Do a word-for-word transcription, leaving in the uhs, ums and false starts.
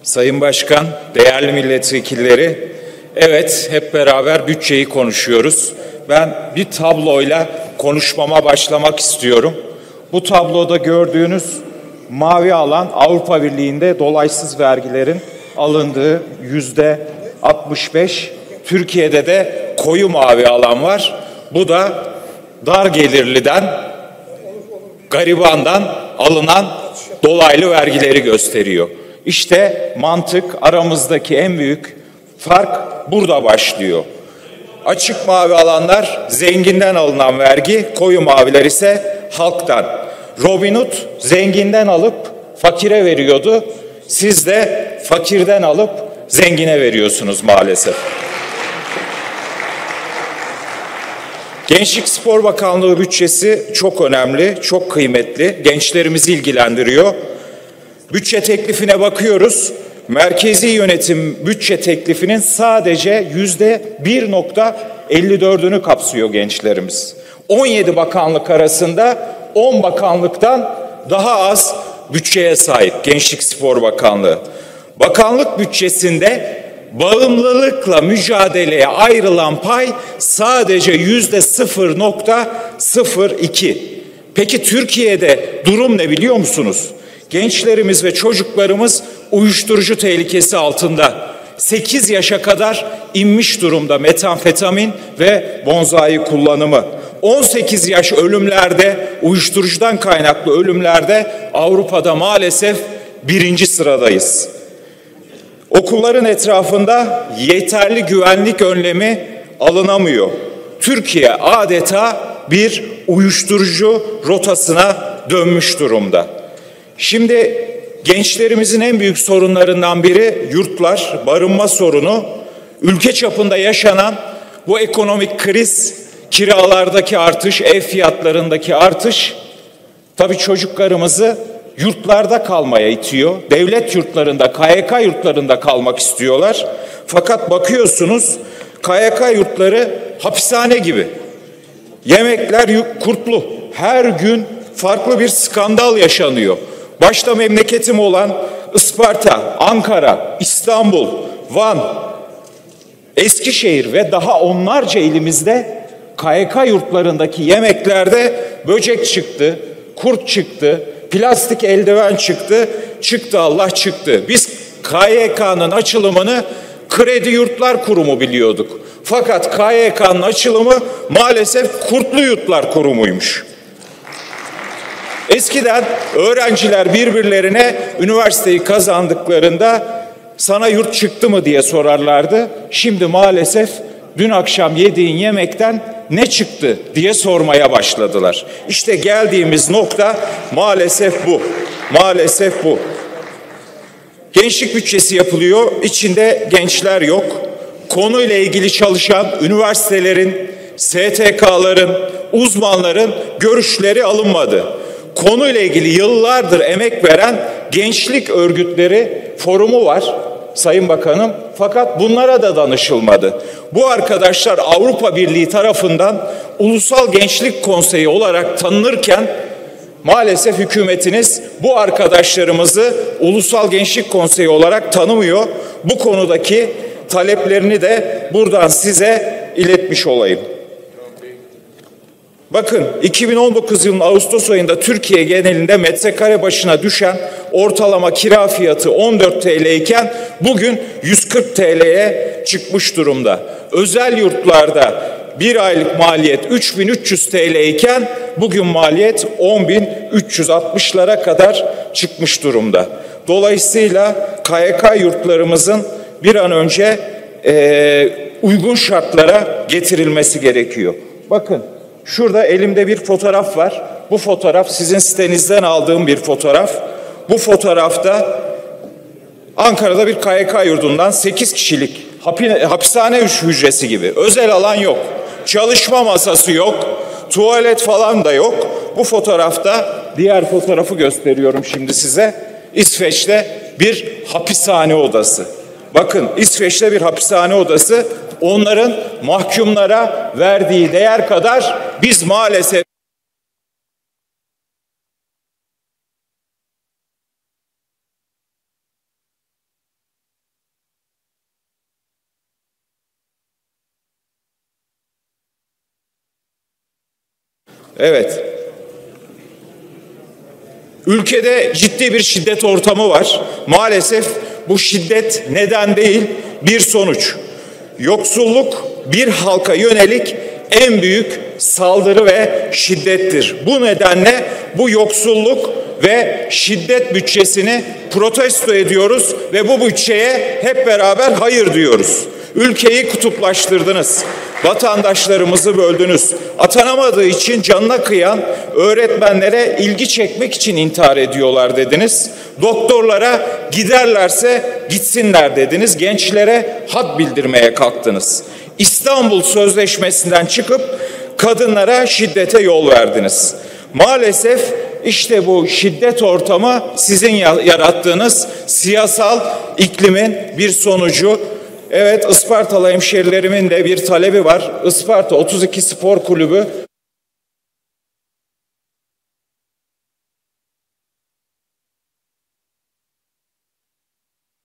Sayın Başkan, değerli milletvekilleri, evet hep beraber bütçeyi konuşuyoruz. Ben bir tabloyla konuşmama başlamak istiyorum. Bu tabloda gördüğünüz mavi alan Avrupa Birliği'nde dolaysız vergilerin alındığı yüzde altmış beş. Türkiye'de de koyu mavi alan var. Bu da dar gelirliden, garibandan alınan dolaylı vergileri gösteriyor. İşte mantık, aramızdaki en büyük fark burada başlıyor. Açık mavi alanlar zenginden alınan vergi, koyu maviler ise halktan. Robin Hood zenginden alıp fakire veriyordu. Siz de fakirden alıp zengine veriyorsunuz maalesef. Gençlik Spor Bakanlığı bütçesi çok önemli, çok kıymetli. Gençlerimizi ilgilendiriyor. Bütçe teklifine bakıyoruz. Merkezi yönetim bütçe teklifinin sadece yüzde bir nokta elli dördünü kapsıyor gençlerimiz. on yedi bakanlık arasında on bakanlıktan daha az bütçeye sahip Gençlik Spor Bakanlığı. Bakanlık bütçesinde bağımlılıkla mücadeleye ayrılan pay sadece yüzde sıfır nokta sıfır iki. Peki Türkiye'de durum ne biliyor musunuz? Gençlerimiz ve çocuklarımız uyuşturucu tehlikesi altında. sekiz yaşa kadar inmiş durumda metamfetamin ve bonzai kullanımı. on sekiz yaş ölümlerde, uyuşturucudan kaynaklı ölümlerde Avrupa'da maalesef birinci sıradayız. Okulların etrafında yeterli güvenlik önlemi alınamıyor. Türkiye adeta bir uyuşturucu rotasına dönmüş durumda. Şimdi gençlerimizin en büyük sorunlarından biri yurtlar, barınma sorunu. Ülke çapında yaşanan bu ekonomik kriz, kiralardaki artış, ev fiyatlarındaki artış tabii çocuklarımızı yurtlarda kalmaya itiyor. Devlet yurtlarında, K Y K yurtlarında kalmak istiyorlar. Fakat bakıyorsunuz K Y K yurtları hapishane gibi. Yemekler kurtlu. Her gün farklı bir skandal yaşanıyor. Başta memleketim olan Isparta, Ankara, İstanbul, Van, Eskişehir ve daha onlarca ilimizde K Y K yurtlarındaki yemeklerde böcek çıktı, kurt çıktı, plastik eldiven çıktı, çıktı Allah çıktı. Biz K Y K'nın açılımını Kredi Yurtlar Kurumu biliyorduk. Fakat K Y K'nın açılımı maalesef Kurtlu Yurtlar Kurumu'ymuş. Eskiden öğrenciler birbirlerine üniversiteyi kazandıklarında sana yurt çıktı mı diye sorarlardı. Şimdi maalesef dün akşam yediğin yemekten ne çıktı diye sormaya başladılar. İşte geldiğimiz nokta maalesef bu. Maalesef bu. Gençlik bütçesi yapılıyor. İçinde gençler yok. Konuyla ilgili çalışan üniversitelerin, S T K'ların, uzmanların görüşleri alınmadı. Konuyla ilgili yıllardır emek veren gençlik örgütleri forumu var Sayın Bakanım. Fakat bunlara da danışılmadı. Bu arkadaşlar Avrupa Birliği tarafından Ulusal Gençlik Konseyi olarak tanınırken maalesef hükümetiniz bu arkadaşlarımızı Ulusal Gençlik Konseyi olarak tanımıyor. Bu konudaki taleplerini de buradan size iletmiş olayım. Bakın iki bin on dokuz yılının Ağustos ayında Türkiye genelinde metrekare başına düşen ortalama kira fiyatı on dört TL iken bugün yüz kırk TL'ye çıkmış durumda. Özel yurtlarda bir aylık maliyet üç bin üç yüz TL iken bugün maliyet on bin üç yüz altmışlara kadar çıkmış durumda. Dolayısıyla K Y K yurtlarımızın bir an önce e, uygun şartlara getirilmesi gerekiyor. Bakın. Şurada elimde bir fotoğraf var. Bu fotoğraf sizin sitenizden aldığım bir fotoğraf. Bu fotoğrafta Ankara'da bir K Y K yurdundan sekiz kişilik hapishane hücresi gibi özel alan yok. Çalışma masası yok. Tuvalet falan da yok. Bu fotoğrafta diğer fotoğrafı gösteriyorum şimdi size. İsveç'te bir hapishane odası. Bakın İsveç'te bir hapishane odası. Onların mahkumlara verdiği değer kadar biz maalesef Evet. Ülkede ciddi bir şiddet ortamı var. Maalesef bu şiddet neden değil, bir sonuç. Yoksulluk bir halka yönelik en büyük saldırı ve şiddettir. Bu nedenle bu yoksulluk ve şiddet bütçesini protesto ediyoruz ve bu bütçeye hep beraber hayır diyoruz. Ülkeyi kutuplaştırdınız. Vatandaşlarımızı böldünüz. Atanamadığı için canına kıyan öğretmenlere ilgi çekmek için intihar ediyorlar dediniz. Doktorlara giderlerse gitsinler dediniz. Gençlere had bildirmeye kalktınız. İstanbul Sözleşmesi'nden çıkıp kadınlara şiddete yol verdiniz. Maalesef işte bu şiddet ortamı sizin yarattığınız siyasal iklimin bir sonucu. Evet, Ispartalı hemşerilerimin de bir talebi var. Isparta otuz iki Spor Kulübü